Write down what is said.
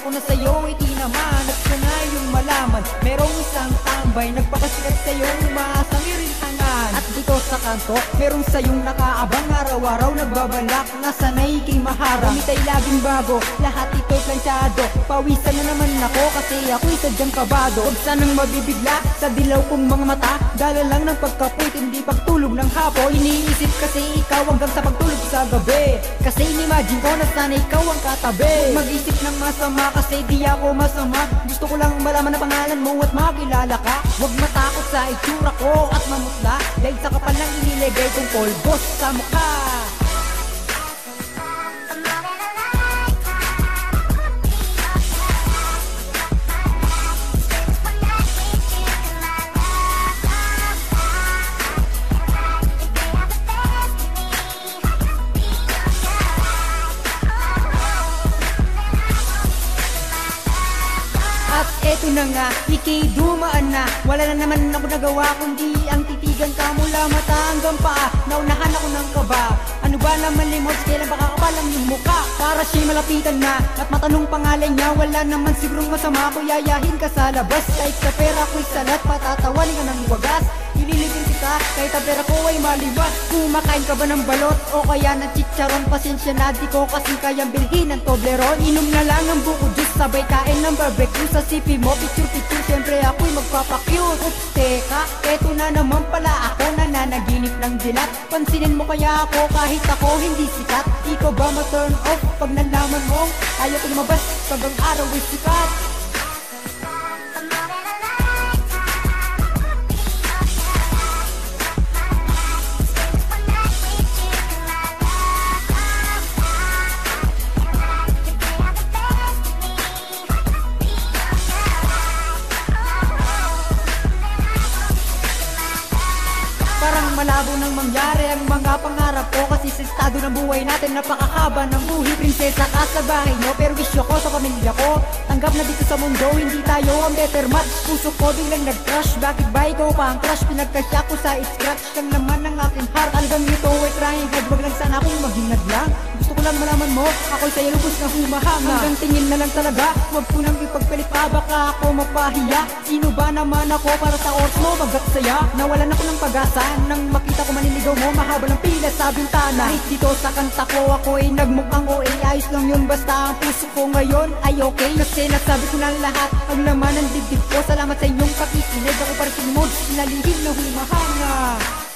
ko na sa'yo iti naman. At sana yung malaman, merong isang tambay nagpakasikat sa'yo, umaasang irintangan. At dito sa kanto, merong sa'yong nakaabang, araw-araw nagbabalak na sanay king maharang. Kamitay laging bago, lahat ito'y plansyado. Pawisan na naman ako kasi ako'y sadyang kabado. Huwag sanang mabibigla sa dilaw kong mga mata, dala lang ng pagkapuit, hindi pagtulog ng hapon. Iniisip kasi ikaw hanggang sa pagtulog sa gabi, kasi inimagine ko na sana ikaw ang katabi. Huwag mag-isip ng masama kasi di ako masama. Gusto ko lang malaman ang pangalan mo at makilala ka. Huwag matakot sa itsura ko at mamutla, dahil sa kapal ng inilegay kong polvos sa mukha. Eto na nga, ikay dumaan na. Wala na naman ako nagawa kundi ang titigan ka mula mata hanggang paa. Naunahan ako ng kaba. Ano ba naman limot, kailan baka kapalang yung muka? Para siya'y malapitan na at matanong pangalan niya. Wala naman sigurong masama ko yayahin ka sa labas. Kahit sa pera ko'y salat, patatawanin ka ng wagas. Ililipin kita kahit ang pera ko ay maliwas. Kumakain ka ba ng balot o kaya ng chicharon? Pasensya na di ko kasi kayang bilhin ng Toblerone. Inom na lang ng buko juice, sabay kain ng barbecue. Sa sipi mo, picture-picture, syempre ako'y magpapakyut. Oops, teka, eto na naman pala ako, nananaginip ng dilat. Pansinin mo kaya ako kahit ako hindi sikat. Ikaw ba ma-turn off pag nalaman mo ayaw ko lumabas pag ang araw ay sikat? Malabo nang mangyari ang mga pangarap ko, kasi sa estado ng buhay natin napakahaba ng buhay. Prinsesa ka sa bahay mo, pero wisyo ko sa pamilya ko. Tanggap na dito sa mundo, hindi tayo ang better match. Puso ko biglang nag-crush, bakit ba ikaw pa ang crush? Pinagkasya ko sa scratch kang naman ng aking heart. Hanggang ito ay trying hard, wag lang sana akong maging naglang. Gusto ko lang malaman mo, ako'y sa'yo lubos na humahanga. Hanggang tingin na lang talaga, wag ko nang ipagpilit pa, baka ako mapahiya. Sino ba naman ako para sa oras mo magaksaya? Nawalan ako ng pag-asa nang makita ko maniligaw mo, mahaba ng pila sa bintana. Kahit dito sa kanta ko ako ay nagmukhang OA, ayos lang yun basta ang puso ko ngayon ay okay. Kasi nasabi ko na lahat ang laman ng dibdib ko. Salamat sa inyong pakikinig, ako para sinimod, sinalihim na humahanga.